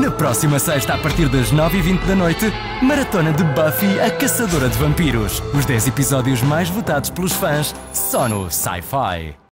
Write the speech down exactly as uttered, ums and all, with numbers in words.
Na próxima sexta, a partir das nove e vinte da noite, maratona de Buffy, a Caçadora de Vampiros. Os dez episódios mais votados pelos fãs, só no Syfy.